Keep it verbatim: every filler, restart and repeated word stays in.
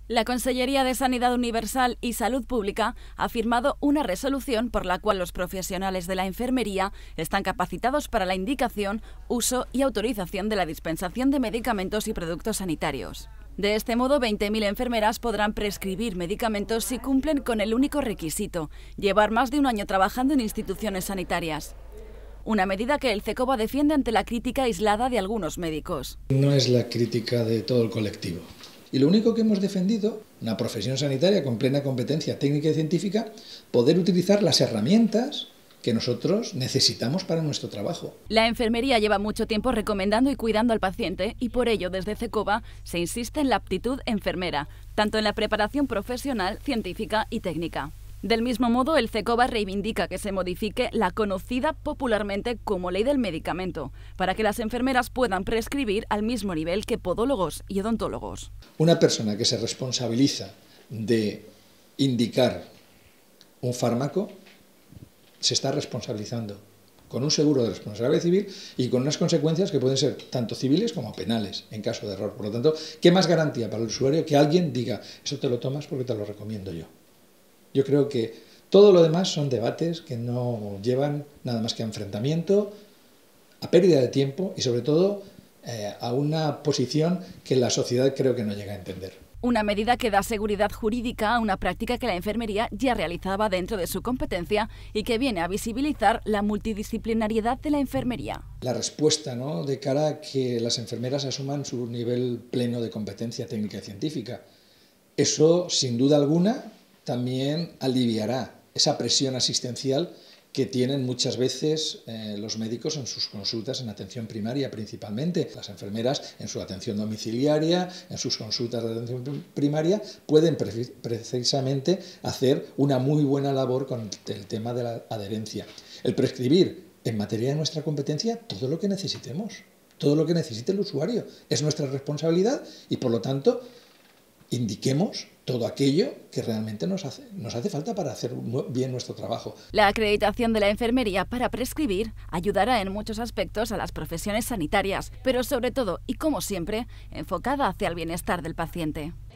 La Consellería de Sanidad Universal y Salud Pública ha firmado una resolución por la cual los profesionales de la enfermería están capacitados para la indicación, uso y autorización de la dispensación de medicamentos y productos sanitarios. De este modo, veinte mil enfermeras podrán prescribir medicamentos si cumplen con el único requisito: llevar más de un año trabajando en instituciones sanitarias. Una medida que el CECOBA defiende ante la crítica aislada de algunos médicos. No es la crítica de todo el colectivo. Y lo único que hemos defendido, una profesión sanitaria con plena competencia técnica y científica, poder utilizar las herramientas que nosotros necesitamos para nuestro trabajo. La enfermería lleva mucho tiempo recomendando y cuidando al paciente y por ello desde CECOBA se insiste en la aptitud enfermera, tanto en la preparación profesional, científica y técnica. Del mismo modo, el CECOBA reivindica que se modifique la conocida popularmente como Ley del Medicamento, para que las enfermeras puedan prescribir al mismo nivel que podólogos y odontólogos. Una persona que se responsabiliza de indicar un fármaco se está responsabilizando con un seguro de responsabilidad civil y con unas consecuencias que pueden ser tanto civiles como penales en caso de error. Por lo tanto, ¿qué más garantía para el usuario que alguien diga eso te lo tomas porque te lo recomiendo yo? Yo creo que todo lo demás son debates que no llevan nada más que a enfrentamiento, a pérdida de tiempo y sobre todo eh, a una posición que la sociedad creo que no llega a entender. Una medida que da seguridad jurídica a una práctica que la enfermería ya realizaba dentro de su competencia y que viene a visibilizar la multidisciplinariedad de la enfermería. La respuesta, ¿no?, de cara a que las enfermeras asuman su nivel pleno de competencia técnica y científica. Eso, sin duda alguna, también aliviará esa presión asistencial que tienen muchas veces eh, los médicos en sus consultas en atención primaria principalmente. Las enfermeras en su atención domiciliaria, en sus consultas de atención primaria, pueden pre precisamente hacer una muy buena labor con el tema de la adherencia. El prescribir en materia de nuestra competencia todo lo que necesitemos, todo lo que necesite el usuario. Es nuestra responsabilidad y por lo tanto indiquemos todo aquello que realmente nos hace, nos hace falta para hacer bien nuestro trabajo. La acreditación de la enfermería para prescribir ayudará en muchos aspectos a las profesiones sanitarias, pero sobre todo, y como siempre, enfocada hacia el bienestar del paciente.